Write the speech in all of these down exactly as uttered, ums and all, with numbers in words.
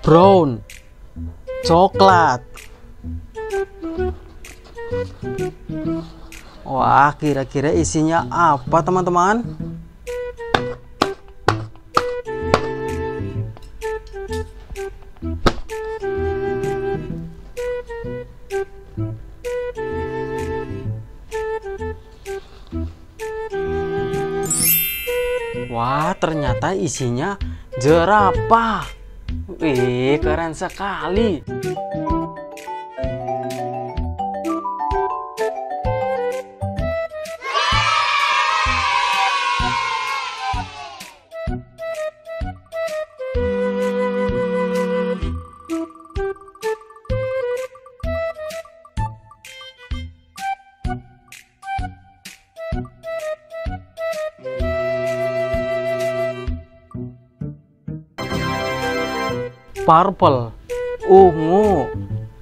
brown, coklat. Wah, kira-kira isinya apa teman-teman? Wah, ternyata isinya jerapah. Wih, keren sekali. Purple, ungu.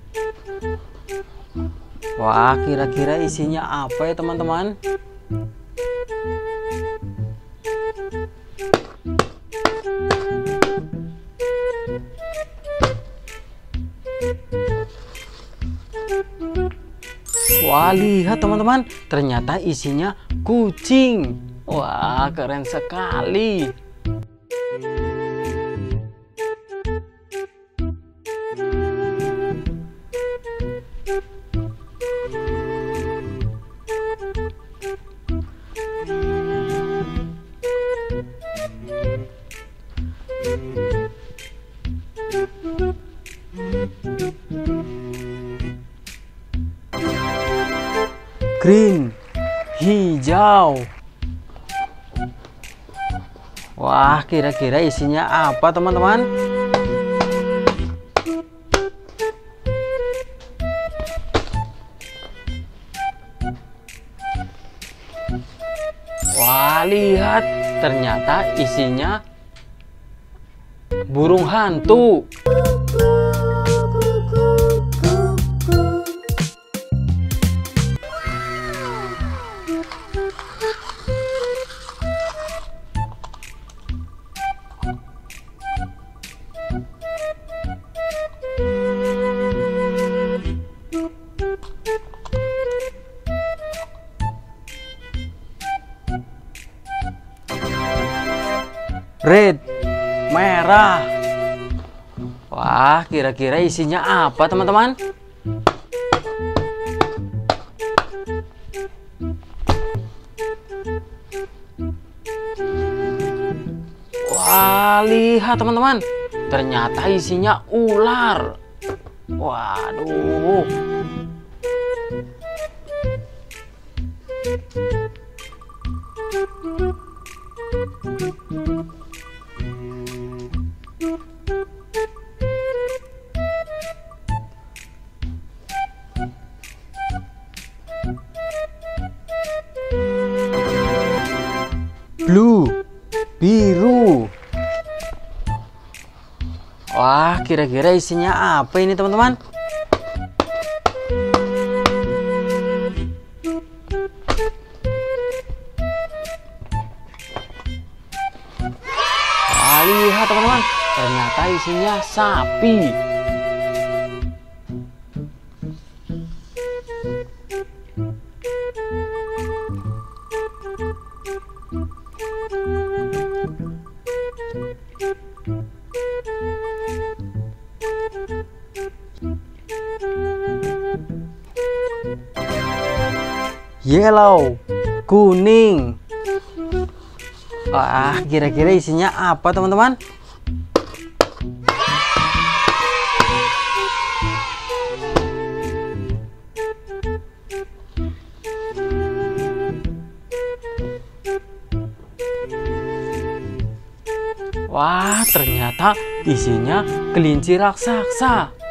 Wah, kira-kira isinya apa ya teman-teman? Wah, lihat teman-teman, ternyata isinya kucing. Wah, keren sekali. Green, hijau. Wah, kira-kira isinya apa teman-teman? Wah, lihat, ternyata isinya burung hantu. Red, merah. Wah, kira-kira isinya apa teman-teman? Wah, lihat teman-teman, ternyata isinya ular. Waduh. Blue, biru. Wah, kira-kira isinya apa ini teman-teman? Wah, lihat teman-teman, ternyata isinya sapi. Yellow, kuning. Wah, kira-kira isinya apa teman-teman? Wah, ternyata isinya kelinci raksasa.